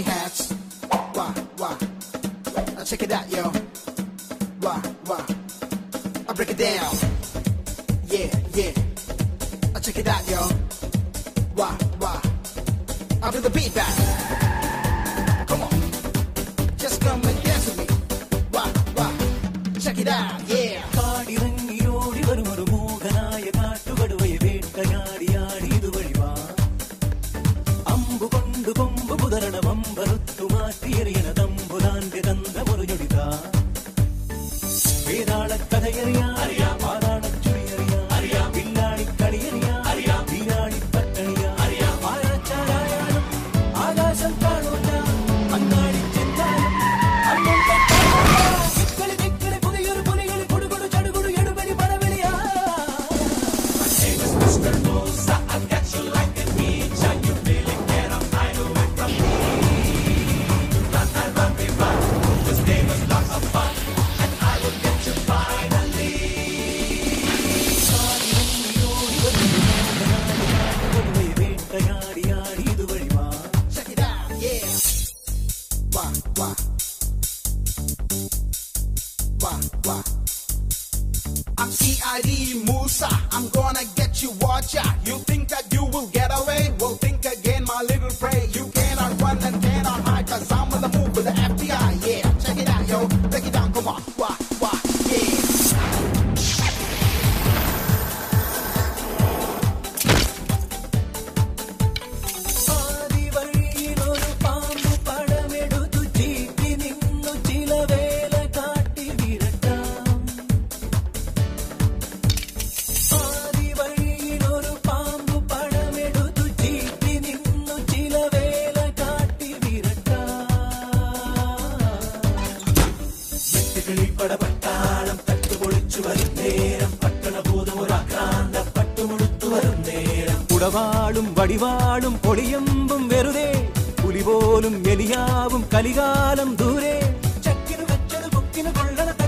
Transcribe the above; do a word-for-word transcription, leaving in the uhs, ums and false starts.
hi-hats. Wah, wah. Now check it out, yo. Wah, wah. I break it down. Yeah, yeah. I check it out, yo. Wah, wah. I'll do the beat back. Come on. Just come and dance with me. Wah, wah. Check it out, yeah. I'm C I D Musa, I'm gonna get you, watch out. You think that you will get away? Well, think again, my little prey. You cannot run and cannot hide, cause I'm on the move with the F B I, yeah. Check it out, yo, break it down, come on, wah, wah, yeah. ഉടവാളും വടിവാളും പൊടിയമ്പും വെറുതെ പുലിപോലും എലിയാവും കലികാലം ദൂരെ ചക്കിനു വെച്ചത് ബുക്കിന് കൊള്ളണ